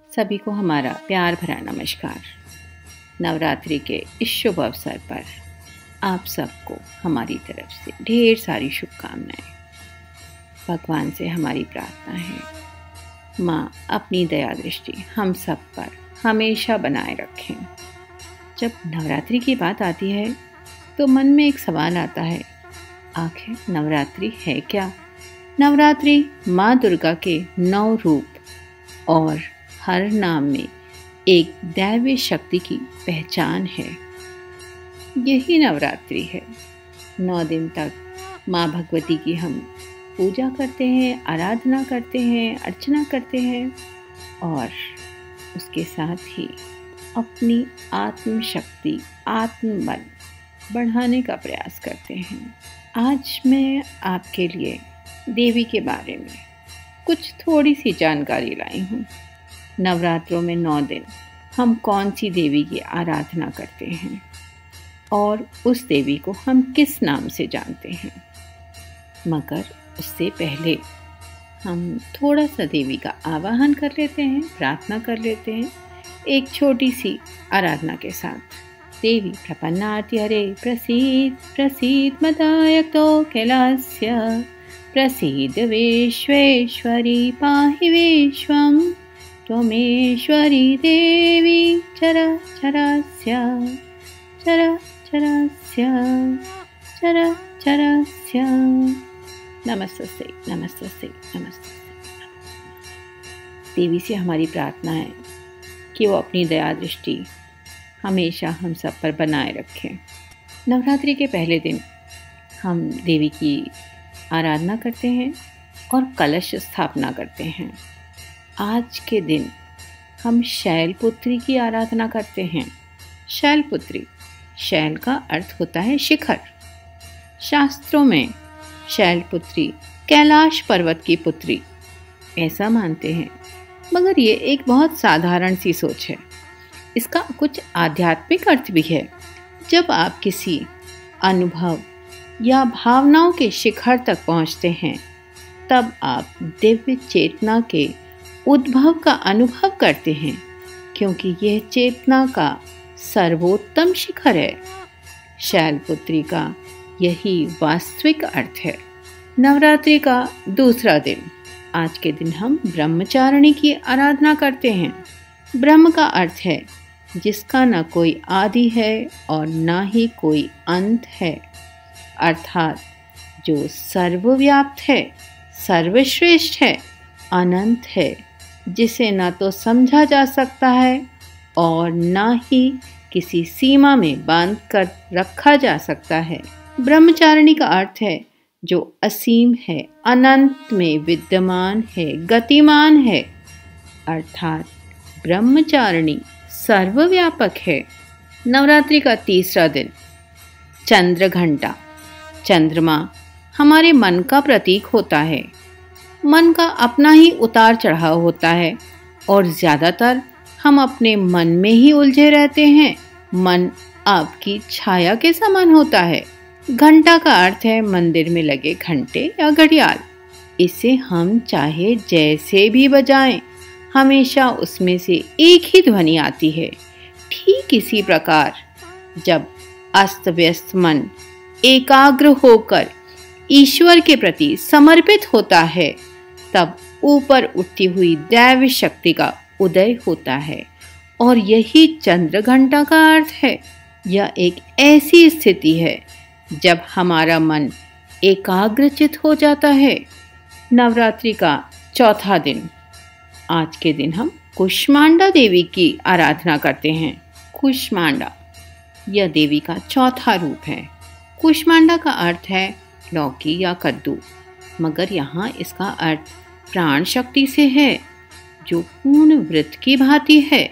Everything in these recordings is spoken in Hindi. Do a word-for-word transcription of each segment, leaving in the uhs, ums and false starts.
सभी को हमारा प्यार भरा नमस्कार। नवरात्रि के इस शुभ अवसर पर आप सबको हमारी तरफ से ढेर सारी शुभकामनाएं। भगवान से हमारी प्रार्थना है माँ अपनी दया दृष्टि हम सब पर हमेशा बनाए रखें। जब नवरात्रि की बात आती है तो मन में एक सवाल आता है, आखिर नवरात्रि है क्या? नवरात्रि माँ दुर्गा के नौ रूप और हर नाम में एक दैवीय शक्ति की पहचान है। यही नवरात्रि है। नौ दिन तक माँ भगवती की हम पूजा करते हैं, आराधना करते हैं, अर्चना करते हैं और उसके साथ ही अपनी आत्म शक्ति, आत्मबल बढ़ाने का प्रयास करते हैं। आज मैं आपके लिए देवी के बारे में कुछ थोड़ी सी जानकारी लाई हूँ। नवरात्रों में नौ दिन हम कौन सी देवी की आराधना करते हैं और उस देवी को हम किस नाम से जानते हैं। मगर उससे पहले हम थोड़ा सा देवी का आवाहन कर लेते हैं, प्रार्थना कर लेते हैं एक छोटी सी आराधना के साथ। देवी प्रपन्नाति हरे प्रसीद प्रसीद मदायक्तो कैलास्य प्रसीद विश्वेश्वरी पाहि विश्वम् त्वमेश्वरी देवी चराचरस्य चराचरस्य चराचरस्य। नमस्ते नमस्ते नमस्ते। देवी से हमारी प्रार्थना है कि वो अपनी दया दृष्टि हमेशा हम सब पर बनाए रखें। नवरात्रि के पहले दिन हम देवी की आराधना करते हैं और कलश स्थापना करते हैं। आज के दिन हम शैलपुत्री की आराधना करते हैं। शैलपुत्री, शैल का अर्थ होता है शिखर। शास्त्रों में शैलपुत्री कैलाश पर्वत की पुत्री ऐसा मानते हैं, मगर ये एक बहुत साधारण सी सोच है। इसका कुछ आध्यात्मिक अर्थ भी है। जब आप किसी अनुभव या भावनाओं के शिखर तक पहुंचते हैं, तब आप दिव्य चेतना के उद्भव का अनुभव करते हैं, क्योंकि यह चेतना का सर्वोत्तम शिखर है। शैलपुत्री का यही वास्तविक अर्थ है। नवरात्रि का दूसरा दिन, आज के दिन हम ब्रह्मचारिणी की आराधना करते हैं। ब्रह्म का अर्थ है जिसका न कोई आदि है और न ही कोई अंत है, अर्थात जो सर्वव्याप्त है, सर्वश्रेष्ठ है, अनंत है, जिसे ना तो समझा जा सकता है और ना ही किसी सीमा में बांध कर रखा जा सकता है। ब्रह्मचारिणी का अर्थ है जो असीम है, अनंत में विद्यमान है, गतिमान है, अर्थात ब्रह्मचारिणी सर्वव्यापक है। नवरात्रि का तीसरा दिन, चंद्र घंटा। चंद्रमा हमारे मन का प्रतीक होता है। मन का अपना ही उतार चढ़ाव होता है और ज़्यादातर हम अपने मन में ही उलझे रहते हैं। मन आपकी छाया के समान होता है। घंटा का अर्थ है मंदिर में लगे घंटे या घड़ियाल। इसे हम चाहे जैसे भी बजाएं, हमेशा उसमें से एक ही ध्वनि आती है। ठीक इसी प्रकार जब अस्त व्यस्त मन एकाग्र होकर ईश्वर के प्रति समर्पित होता है, तब ऊपर उठती हुई दैवी शक्ति का उदय होता है और यही चंद्र घंटा का अर्थ है। यह एक ऐसी स्थिति है जब हमारा मन एकाग्रचित हो जाता है। नवरात्रि का चौथा दिन, आज के दिन हम कुष्मांडा देवी की आराधना करते हैं। कुष्मांडा यह देवी का चौथा रूप है। कुष्मांडा का अर्थ है लौकी या कद्दू, मगर यहाँ इसका अर्थ प्राण शक्ति से है, जो पूर्ण वृत्त की भांति है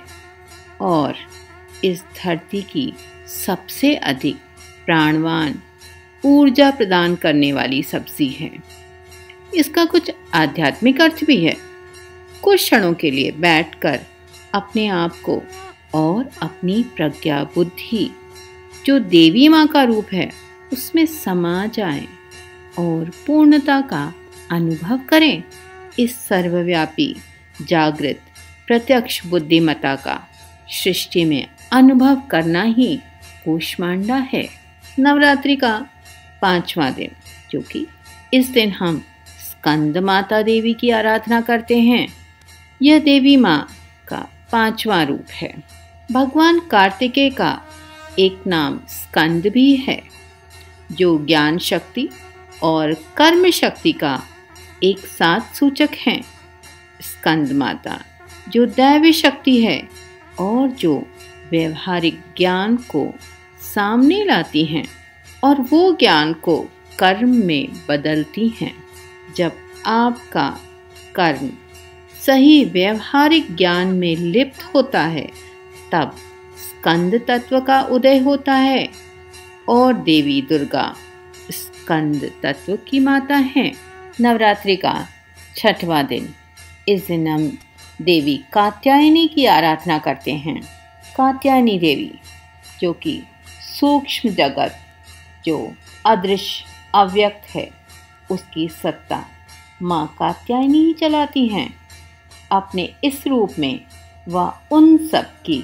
और इस धरती की सबसे अधिक प्राणवान ऊर्जा प्रदान करने वाली सब्जी है। इसका कुछ आध्यात्मिक अर्थ भी है। कुछ क्षणों के लिए बैठकर अपने आप को और अपनी प्रज्ञा बुद्धि, जो देवी माँ का रूप है, उसमें समा जाएं और पूर्णता का अनुभव करें। इस सर्वव्यापी, जागृत, प्रत्यक्ष बुद्धिमत्ता का सृष्टि में अनुभव करना ही कूष्मांडा है। नवरात्रि का पांचवा दिन, जो कि इस दिन हम स्कंद माता देवी की आराधना करते हैं, यह देवी माँ का पांचवा रूप है। भगवान कार्तिकेय का एक नाम स्कंद भी है, जो ज्ञान शक्ति और कर्म शक्ति का एक साथ सूचक है। स्कंद माता जो दैवी शक्ति है और जो व्यवहारिक ज्ञान को सामने लाती हैं और वो ज्ञान को कर्म में बदलती हैं। जब आपका कर्म सही व्यवहारिक ज्ञान में लिप्त होता है, तब स्कंद तत्व का उदय होता है और देवी दुर्गा स्कंद तत्व की माता हैं। नवरात्रि का छठवां दिन, इस दिन हम देवी कात्यायनी की आराधना करते हैं। कात्यायनी देवी, जो कि सूक्ष्म जगत, जो अदृश्य अव्यक्त है, उसकी सत्ता माँ कात्यायनी ही चलाती हैं। अपने इस रूप में वह उन सब की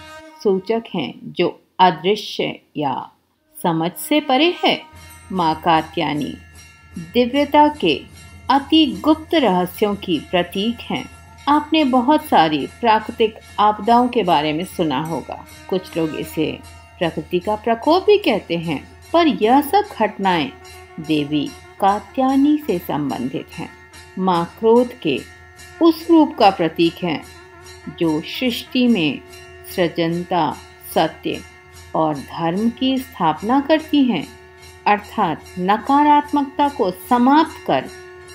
सूचक हैं जो अदृश्य या समझ से परे है। माँ कात्यायनी दिव्यता के अति गुप्त रहस्यों की प्रतीक हैं। आपने बहुत सारी प्राकृतिक आपदाओं के बारे में सुना होगा। कुछ लोग इसे प्रकृति का प्रकोप भी कहते हैं, पर यह सब घटनाएं देवी कात्यायनी से संबंधित हैं। माँ क्रोध के उस रूप का प्रतीक है जो सृष्टि में सृजनता, सत्य और धर्म की स्थापना करती हैं, अर्थात नकारात्मकता को समाप्त कर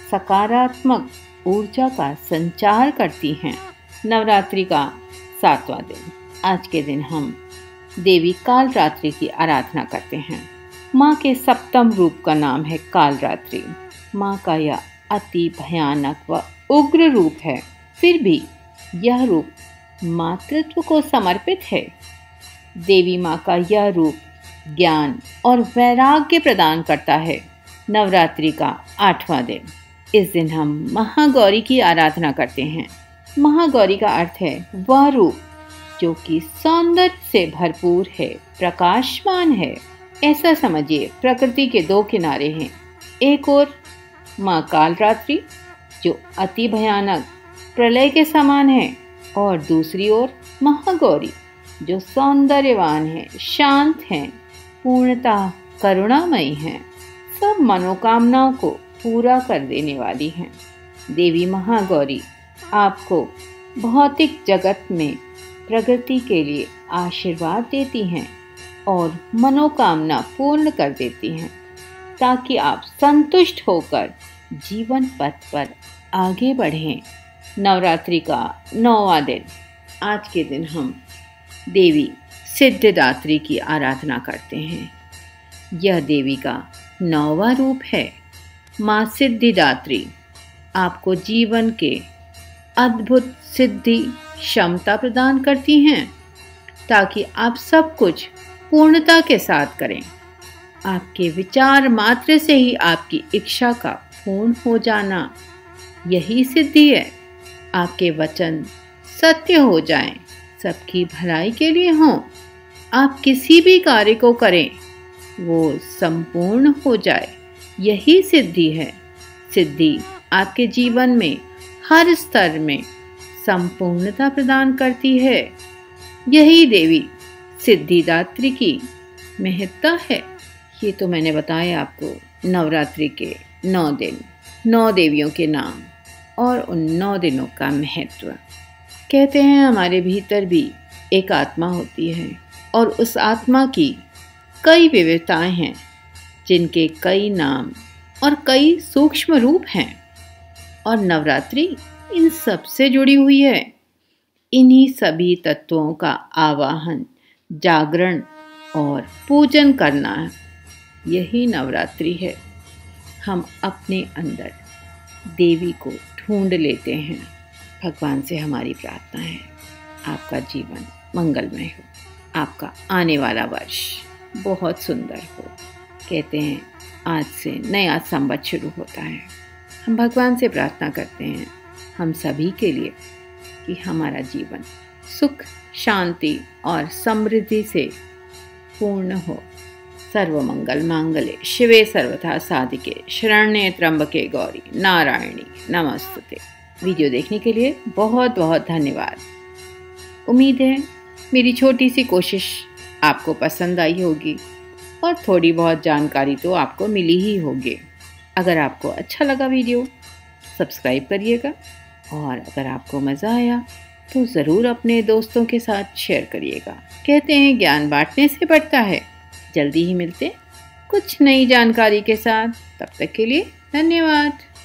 सकारात्मक ऊर्जा का संचार करती हैं। नवरात्रि का सातवां दिन, आज के दिन हम देवी कालरात्रि की आराधना करते हैं। माँ के सप्तम रूप का नाम है कालरात्रि। माँ का यह अति भयानक व उग्र रूप है, फिर भी यह रूप मातृत्व को समर्पित है। देवी माँ का यह रूप ज्ञान और वैराग्य प्रदान करता है। नवरात्रि का आठवां दिन, इस दिन हम महागौरी की आराधना करते हैं। महागौरी का अर्थ है वह रूप जो कि सौंदर्य से भरपूर है, प्रकाशमान है। ऐसा समझिए, प्रकृति के दो किनारे हैं। एक ओर माँ कालरात्रि जो अति भयानक प्रलय के समान है, और दूसरी ओर महागौरी जो सौंदर्यवान है, शांत है, पूर्णतः करुणामयी है, सब मनोकामनाओं को पूरा कर देने वाली हैं। देवी महागौरी आपको भौतिक जगत में प्रगति के लिए आशीर्वाद देती हैं और मनोकामना पूर्ण कर देती हैं, ताकि आप संतुष्ट होकर जीवन पथ पर आगे बढ़ें। नवरात्रि का नौवां दिन, आज के दिन हम देवी सिद्धिदात्री की आराधना करते हैं। यह देवी का नौवां रूप है। माँ सिद्धिदात्री आपको जीवन के अद्भुत सिद्धि क्षमता प्रदान करती हैं, ताकि आप सब कुछ पूर्णता के साथ करें। आपके विचार मात्र से ही आपकी इच्छा का पूर्ण हो जाना, यही सिद्धि है। आपके वचन सत्य हो जाएं, सबकी भलाई के लिए हों। आप किसी भी कार्य को करें, वो संपूर्ण हो जाए, यही सिद्धि है। सिद्धि आपके जीवन में हर स्तर में संपूर्णता प्रदान करती है। यही देवी सिद्धिदात्री की महत्ता है। ये तो मैंने बताया आपको नवरात्रि के नौ दिन, नौ देवियों के नाम और उन नौ दिनों का महत्व। कहते हैं हमारे भीतर भी एक आत्मा होती है और उस आत्मा की कई विविधताएं हैं, जिनके कई नाम और कई सूक्ष्म रूप हैं, और नवरात्रि इन सब से जुड़ी हुई है। इन्हीं सभी तत्वों का आवाहन, जागरण और पूजन करना, यही नवरात्रि है। हम अपने अंदर देवी को ढूंढ लेते हैं। भगवान से हमारी प्रार्थना है, आपका जीवन मंगलमय हो, आपका आने वाला वर्ष बहुत सुंदर हो। कहते हैं आज से नया संवत शुरू होता है। हम भगवान से प्रार्थना करते हैं हम सभी के लिए कि हमारा जीवन सुख, शांति और समृद्धि से पूर्ण हो। सर्वमंगल मांगल्ये शिवे सर्वथा साधिके शरण्ये त्र्यंबके गौरी नारायणी नमस्तुते। वीडियो देखने के लिए बहुत बहुत धन्यवाद। उम्मीद है मेरी छोटी सी कोशिश आपको पसंद आई होगी और थोड़ी बहुत जानकारी तो आपको मिली ही होगी। अगर आपको अच्छा लगा वीडियो सब्सक्राइब करिएगा और अगर आपको मज़ा आया तो ज़रूर अपने दोस्तों के साथ शेयर करिएगा। कहते हैं ज्ञान बांटने से बढ़ता है। जल्दी ही मिलते कुछ नई जानकारी के साथ। तब तक के लिए धन्यवाद।